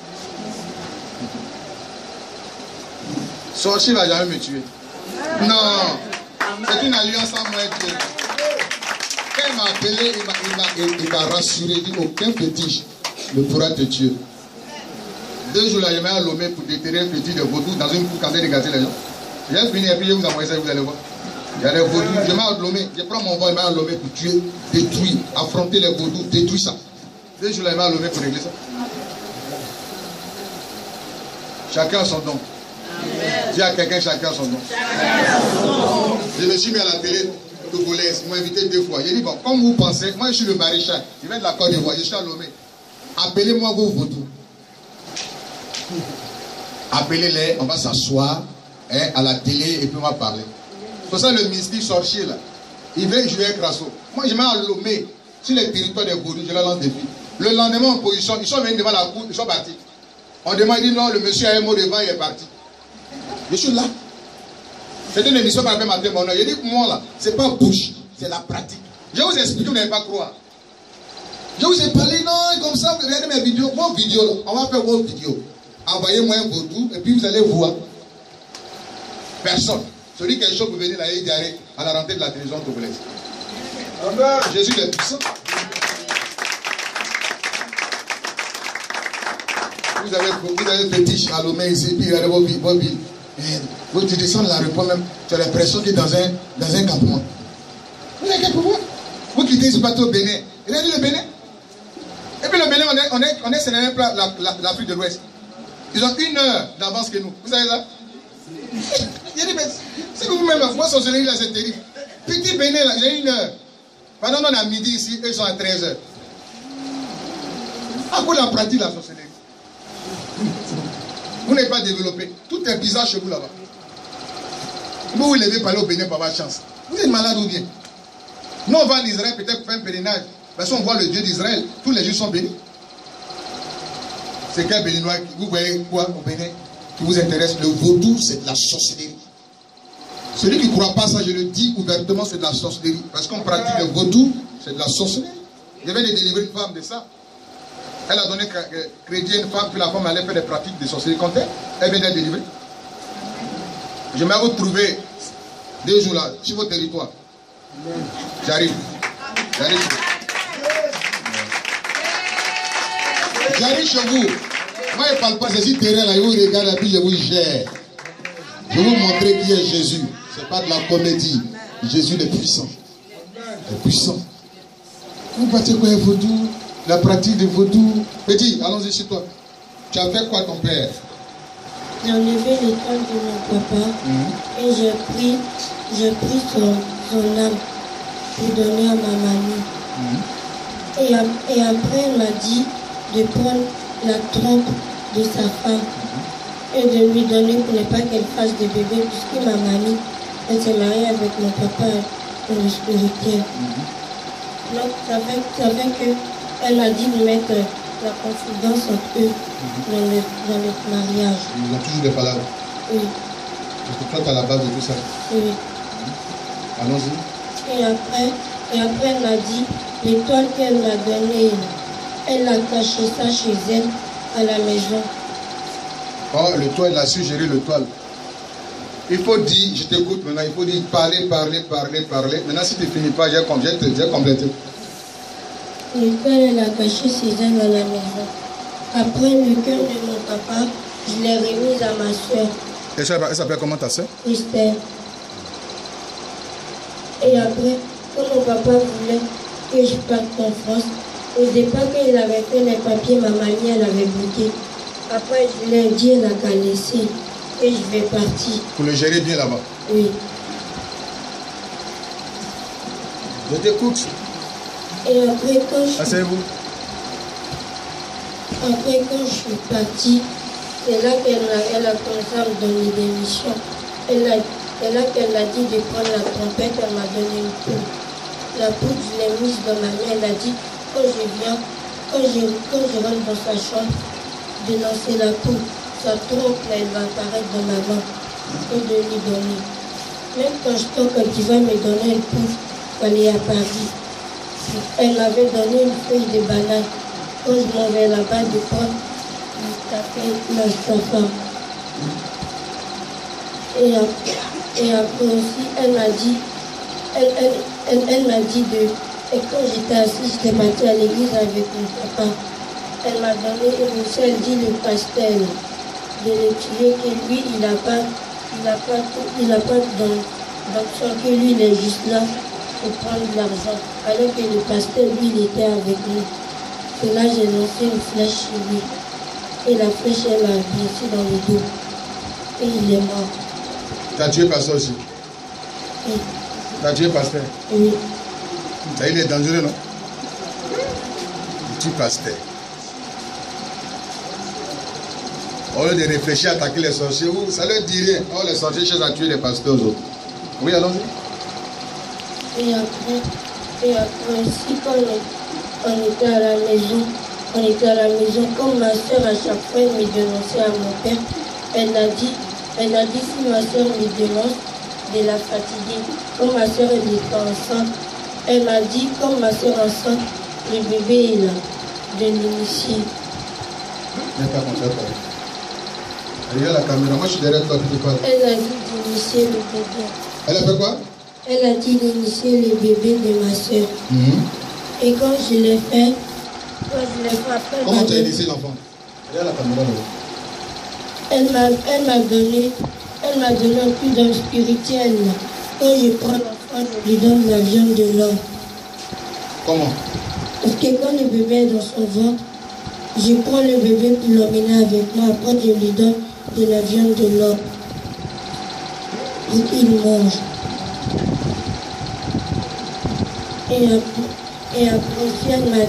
Speaker 1: Sorcier ne va jamais me tuer. Non. C'est une alliance en moi et Dieu. Quand il m'a appelé, il m'a rassuré. Il dit aucun fétiche ne pourra te tuer. 2 jours là, je mets à Lomé pour déterrer un petit de vaudou dans une cour quand il gâter les gens. J'ai fini et puis je vous envoie ça, vous allez voir. Il y a les vaudous. Je mets à Lomé, je prends mon vol, je mets à Lomé pour tuer, détruire, affronter les vaudous, détruire ça. 2 jours là, je mets à Lomé pour régler ça. Chacun a son don. Dis à quelqu'un, chacun son nom. Je me suis mis à la télé togolaise. Ils m'ont invité 2 fois. J'ai dit, bon, comme vous pensez, moi je suis le maréchal. Je viens de la Côte d'Ivoire, je suis à Lomé. Appelez-moi vos vaudous. Appelez-les, on va s'asseoir à la télé et puis on va parler. C'est ça le mystique sorcier là. Il veut jouer avec Rasso. Moi je mets à Lomé, sur les territoires des vaudous, je leur lance des filles. Le lendemain en position, ils sont venus devant la cour, ils sont partis. On demande, il dit non, le monsieur a un mot devant, il est parti. Je suis là. C'est une émission par rapport à mon nom. Je dis moi là, c'est pas bouche, c'est la pratique. Je vous explique, vous n'allez pas croire. Je vous ai parlé, non, comme ça, vous regardez mes vidéos, vos vidéos là, on va faire vos vidéos. Envoyez-moi un vaudou et puis vous allez voir. Personne. Celui qui est chaud pour venir là, il est à la rentrée de la télévision togolaise. Jésus est puissant. Vous avez fétiche à Lomé ici, puis regardez vos vies. Vous tu descends de la réponse même, tu as l'impression qu'il est dans un campement. Vous avez un campement? Vous quittez ce bateau au Bénin. Regardez le Bénin. Et puis le Bénin, on est sur le même plat, l'Afrique de l'Ouest. Ils ont 1 heure d'avance que nous. Vous savez ça? Il dit, mais si vous-même, moi, sorcellerie là, c'est terrible. Petit Bénin là, j'ai 1 heure. Pendant qu'on est à midi ici, eux sont à 13 heures. À quoi la pratique la sorcellerie? Vous n'êtes pas développé. Tout est bizarre chez vous là-bas. Vous vous levez pour aller au Bénin pour avoir chance. Vous êtes malade ou bien? Nous on va en Israël peut-être pour faire un pèlerinage. Parce qu'on voit le Dieu d'Israël. Tous les jours sont bénis. C'est quel béninois? Vous voyez quoi au Bénin qui vous intéresse? Le vaudou, c'est de la sorcellerie. Celui qui ne croit pas ça, je le dis ouvertement, c'est de la sorcellerie. Parce qu'on pratique le vaudou, c'est de la sorcellerie. Je vais délivrer une femme de ça. Elle a donné crédit à une femme, puis la femme allait faire des pratiques de sorcellerie contre elle. Elle vient d'être délivrée. J'aimerais vous trouver 2 jours là, sur votre territoire. J'arrive. J'arrive. J'arrive chez vous. Moi, je ne parle pas de ces terrains là, je vous regarde et puis je vous gère. Je vais vous montrer qui est Jésus. Ce n'est pas de la comédie. Jésus est puissant. Il est puissant. Vous battez quoi un vaudou? La pratique du vaudou. Petit, allons-y chez toi. Tu as fait quoi ton père?
Speaker 5: J'ai enlevé l'étoile de mon papa et j'ai pris son âme pour donner à ma mamie. Et après, elle m'a dit de prendre la trompe de sa femme et de lui donner pour ne pas qu'elle fasse des bébés, puisque ma mamie, elle s'est mariée avec mon papa pour le spirituel. Donc, ça fait qu'elle a dit de mettre la confidence entre eux dans le mariage.
Speaker 1: Ils ont toujours des palabres.
Speaker 5: Oui.
Speaker 1: Parce que toi, tu as la base de tout ça.
Speaker 5: Oui.
Speaker 1: Allons-y.
Speaker 5: Et après, elle m'a dit, l'étoile qu'elle m'a donnée, elle a caché ça chez elle, à la maison.
Speaker 1: Oh, le toile, elle a su gérer le toile. Il faut dire, je t'écoute maintenant, il faut dire parler. Maintenant, si tu ne finis pas, j'ai complété.
Speaker 5: L'étoile, elle a caché chez elle à la maison. Après, le cœur de mon papa, je l'ai remise à ma soeur.
Speaker 1: Elle s'appelle comment ta soeur?
Speaker 5: Christelle. Et après, quand mon papa voulait que je parte en France, au départ, quand il avait fait les papiers, ma mamie, elle avait bloqué. Après, je lui ai dit, elle a qu'à laisser. Et je vais partir.
Speaker 1: Pour le gérer bien là-bas.
Speaker 5: Oui.
Speaker 1: Je t'écoute.
Speaker 5: Et après,
Speaker 1: Asseyez-vous.
Speaker 5: Après, quand je suis partie, c'est là qu'elle a commencé à me donner des missions. C'est là qu'elle a dit de prendre la trompette, elle m'a donné une poule. La poule, je l'ai mise dans ma main, elle a dit, quand je rentre dans sa chambre, de lancer la poule, sa trompe, là, elle va apparaître dans ma main, et de lui donner. Même quand je toque, quand il va me donner une poule, pour aller à Paris, elle m'avait donné une feuille de banane. Quand je m'en vais là-bas, de prendre le café dans sa femme. Et après aussi, elle m'a dit, elle m'a dit de... Et quand j'étais assise, j'étais partie à l'église avec mon papa. Elle m'a donné une mission, elle dit le pastel, de le tuer, que lui, il n'a pas d'option, que lui, il est juste là pour prendre de l'argent. Alors que le pastel, lui, il était avec nous. Et là, j'ai lancé une flèche sur lui. Et la flèche, elle m'a blessé dans le dos. Et il est mort.
Speaker 1: Tu as tué pasteur aussi?
Speaker 5: Oui.
Speaker 1: Tu as tué pasteur?
Speaker 5: Oui.
Speaker 1: Ça, il est dangereux, non? Tu pasteur. Au lieu de réfléchir à attaquer les sorciers, ça leur dit rien. Oh, les sorciers cherchent à tuer les pasteurs aux autres. Oui, allons-y.
Speaker 5: Et après aussi, quand on était à la maison, comme ma soeur, à chaque fois, elle me dénonçait à mon père, elle a dit si ma soeur me dénonce, de la fatiguer. Comme ma soeur, elle était enceinte, elle m'a dit, comme ma soeur enceinte, le bébé est là, de l'initier.
Speaker 1: Viens pas comme ça, regarde la caméra, moi je suis derrière toi, tu fais quoi?
Speaker 5: Elle a dit d'initier le bébé.
Speaker 1: Elle a fait quoi?
Speaker 5: Elle a dit d'initier le bébé de ma soeur. Et quand je l'ai fait, après...
Speaker 1: Comment tu as initié l'enfant? Regarde la caméra là.
Speaker 5: Elle m'a donné un coup d'homme spirituel. Quand je prends l'enfant, je lui donne la viande de l'homme.
Speaker 1: Comment?
Speaker 5: Parce que quand le bébé est dans son ventre, je prends le bébé pour l'emmener avec moi. Après, je lui donne de la viande de l'homme. Pour qu'il mange. Et après aussi,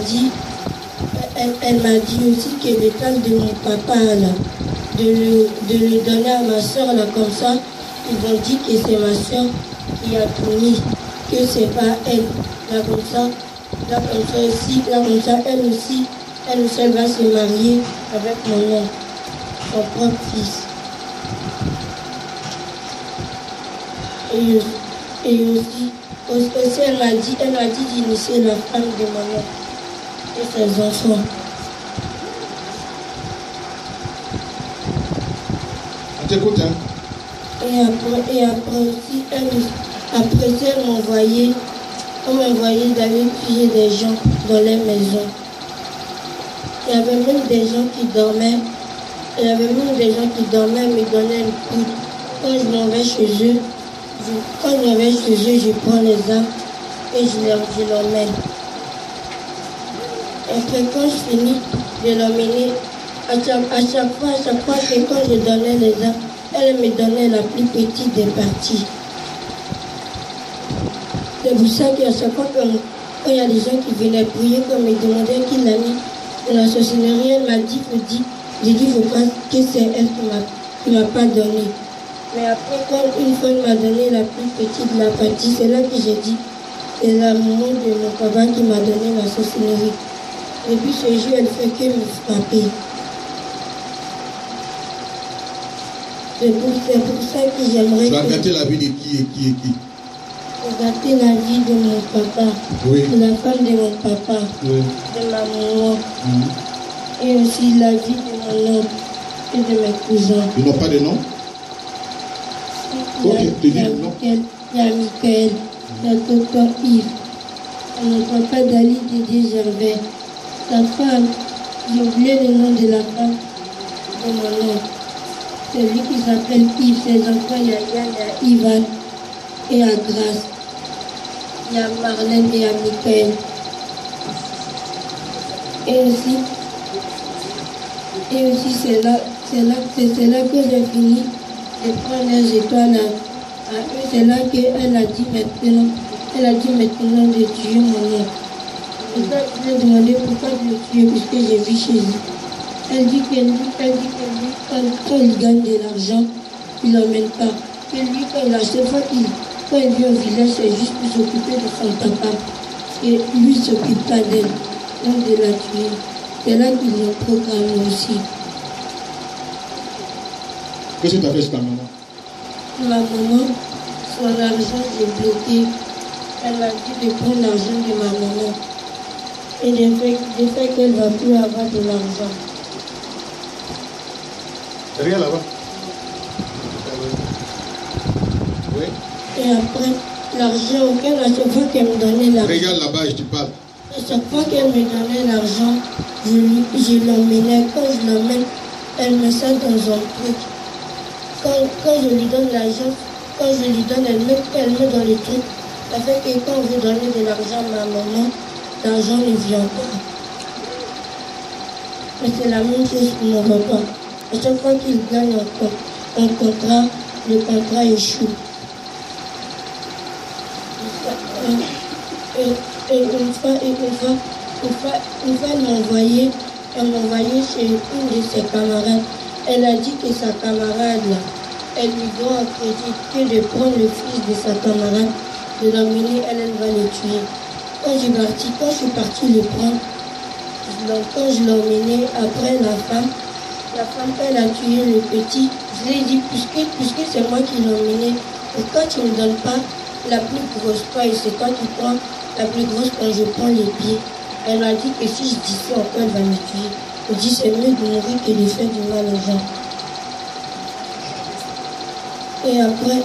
Speaker 5: elle m'a dit aussi que le temps de mon papa, là, de le donner à ma soeur, là, comme ça, ils vont dire que c'est ma soeur qui a tout mis, que c'est pas elle. Là, comme ça aussi, elle aussi, elle va se marier avec mon oncle, son propre fils. Et aussi, elle m'a dit d'initier la femme de mon oncle et ses enfants.
Speaker 1: Je t'écoute, hein.
Speaker 5: Et après aussi, après ça, on m'envoyait d'aller tuer des gens dans les maisons. Il y avait même des gens qui dormaient. Me donnaient une coude. Quand je m'en vais chez eux, je prends les armes et je l'emmène. Après, quand je finis de l'emmener, à chaque fois que quand je donnais les armes, elle me donnait la plus petite des parties. C'est pour ça qu'à chaque fois quand il y a des gens qui venaient prier, quand me demandaient qui l'a mis dans la sorcellerie, elle m'a dit, j'ai dit, il ne faut pas que c'est elle qui m'a pas donné. Mais après, quand une fois elle m'a donné la plus petite de la partie, c'est là que j'ai dit, c'est la maman de mon papa qui m'a donné la sorcellerie. Et puis ce jour, elle fait que me frapper. C'est pour ça que j'aimerais...
Speaker 1: Tu as gâté la vie de qui et qui et qui?
Speaker 5: J'ai gâté la vie de mon papa,
Speaker 1: oui.
Speaker 5: De la femme de mon papa,
Speaker 1: oui.
Speaker 5: De ma maman, et aussi la vie de mon oncle et de mes cousins.
Speaker 1: Ils n'ont pas de nom? Ok, tu dis non.
Speaker 5: Il y a Michael, il y a Tonton Yves, mon papa Dali Dédé Gervais, sa femme, j'ai oublié le nom de la femme de mon oncle. Celui qui s'appelle Yves, ses enfants, il y a Yann, il y a Ivan et à Grace. Il y a Marlène et à Michael. Et aussi c'est là que j'ai fini de prendre les étoiles à eux. C'est là qu'elle a dit maintenant de tuer mon oncle. Et ça, je lui ai demandé pourquoi de le tuer, puisque j'ai vu chez lui. Elle dit que lui, quand il gagne de l'argent, il l'emmène pas. Que lui, quand il vient au village, c'est juste pour s'occuper de son papa. Et lui ne s'occupe pas d'elle, donc de la tuer. C'est là qu'ils l'ont programmé aussi.
Speaker 1: Qu'est-ce que tu as fait sur ta maman?
Speaker 5: Ma maman, son argent, j'ai bloqué. Elle m'a dit de prendre l'argent de ma maman. Et de fait qu'elle ne va plus avoir de l'argent.
Speaker 1: Rien là-bas. Oui.
Speaker 5: Et après, l'argent, à chaque fois qu'elle me donnait l'argent.
Speaker 1: Regarde là-bas et je te parle.
Speaker 5: À chaque fois qu'elle me donnait l'argent, je l'emmenais. Quand je l'emmène, elle met ça dans un truc. Quand je lui donne l'argent, elle met dans le truc. Ça fait que quand je donne de l'argent à ma maman, l'argent ne vient pas. Mais c'est la même chose pour mon papa. À chaque fois qu'il gagne un contrat, le contrat échoue. Et une fois, elle m'envoyait chez une de ses camarades. Elle a dit que sa camarade, là, elle lui doit un crédit que de prendre le fils de sa camarade, de l'emmener, elle va le tuer. Quand je suis partie le prendre, quand je l'ai emmené après la femme, elle a tué le petit. Je lui ai dit, puisque c'est moi qui l'ai emmené, pourquoi tu ne me donnes pas la plus grosse paille? C'est toi qui prends la plus grosse quand je prends les pieds. Elle m'a dit que si je dis ça encore, elle va me tuer. Je dis c'est mieux de mourir que de faire du mal aux gens. Et après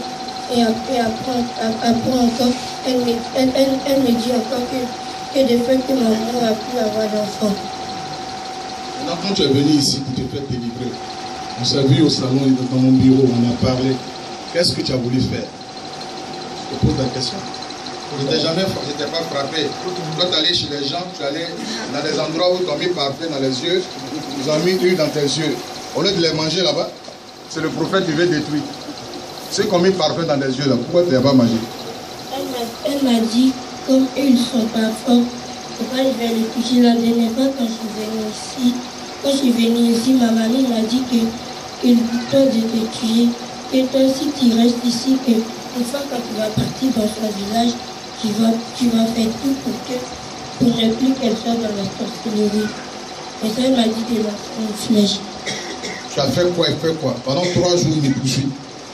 Speaker 5: encore, elle me dit encore que de fait que ma mère n'a pu avoir d'enfant.
Speaker 1: Maintenant, quand tu es venu ici pour te faire délivrer, on s'est vu au salon et dans mon bureau, on a parlé. Qu'est-ce que tu as voulu faire? Je te pose la question. Je n'étais pas frappé. Toi, tu allais chez les gens, tu allais dans des endroits où ils t'ont mis parfait dans les yeux, ils ont mis une dans tes yeux. Au lieu de les manger là-bas, c'est le prophète qui veut détruire. Ceux qui ont mis parfait dans les yeux là, pourquoi tu ne les as pas mangé?
Speaker 5: Elle m'a dit, comme eux ils ne sont pas forts, pourquoi je vais les toucher. La dernière fois quand je suis venue ici, ma mamie m'a dit qu'il toi de te tuer. Et toi si tu restes ici, que une fois quand tu vas partir dans son village, tu vas faire tout pour ne plus qu'elle soit dans la sorcellerie. Et ça, elle m'a dit de lancer une flèche.
Speaker 1: Tu as fait quoi? Pendant 3 jours, il me poursuit.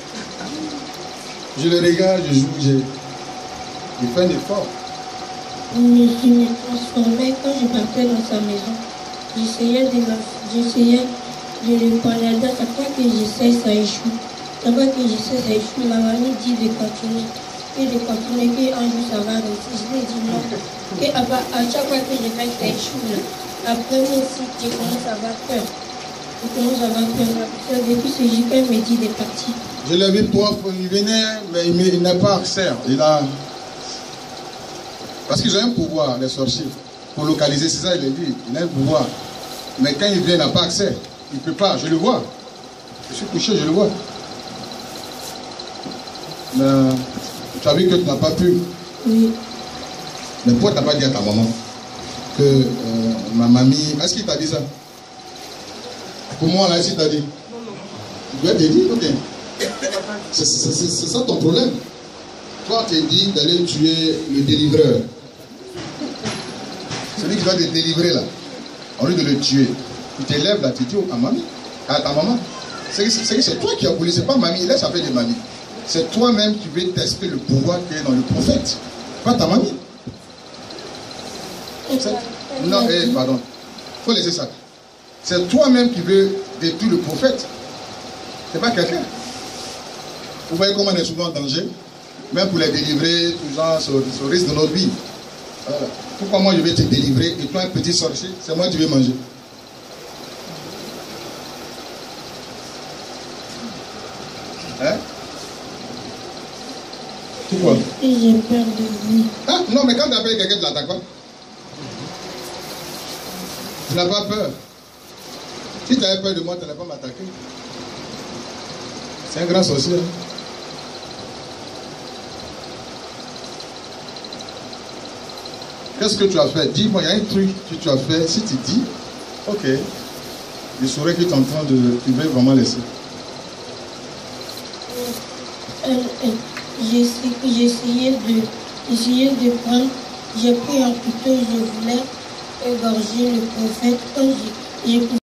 Speaker 1: Je le regarde, je joue, il fait un effort.
Speaker 5: Je me transformais quand je partais dans sa maison. J'essayais de le poignarder. Chaque fois que j'essaie, ça échoue. Chaque fois que j'essaie, ça échoue. Ma mamie dit de continuer. Et de continuer, qu'un jour ça va réussir. Je lui ai dit non. Et à chaque fois que je fais, ça échoue. Après, même si je commence à avoir peur. Je commence à avoir peur. Depuis ce jour, elle me dit de partir.
Speaker 1: Je l'ai vu pour il venait, mais il n'a pas accès. Parce qu'ils ont un pouvoir, les sorciers. Pour localiser, c'est ça, il a dit. Il a un pouvoir. Mais quand il vient, il n'a pas accès. Il ne peut pas, je le vois. Je suis couché, je le vois. Mais tu as vu que tu n'as pas pu.
Speaker 5: Oui.
Speaker 1: Mais pourquoi tu n'as pas dit à ta maman que ma mamie. Est-ce qu'il t'a dit ça? Comment là, est-ce qu'il t'a dit? Tu dois te dire, ok. C'est ça ton problème. Toi, tu t'es dit d'aller tuer le délivreur. Celui qui doit te délivrer là, au lieu de le tuer, tu t'élèves là, tu dis à mamie, à ta maman. C'est toi qui as voulu, c'est pas mamie, laisse appeler de mamie. C'est toi-même qui veux tester le pouvoir qui est dans le prophète, pas ta mamie. Non, pardon, il faut laisser ça. C'est toi-même qui veux détruire le prophète, c'est pas quelqu'un. Vous voyez comment on est souvent en danger, même pour les délivrer, tout genre, ce risque de notre vie. Voilà. Pourquoi moi je vais te délivrer et toi un petit sorcier, c'est moi que tu veux manger. Hein? Pourquoi?
Speaker 5: Et j'ai peur de lui.
Speaker 1: Ah, non, mais quand tu appelles quelqu'un, tu l'attaques pas. Tu n'as pas peur. Si tu avais peur de moi, tu n'allais pas m'attaquer. C'est un grand sorcier. Hein? Qu'est-ce que tu as fait? Dis-moi, il y a un truc que tu as fait. Si tu dis, ok, je saurais que tu es en train de. Tu veux vraiment laisser.
Speaker 5: J'ai essayé de prendre. J'ai pris un couteau, je voulais égorger le prophète. Quand j'ai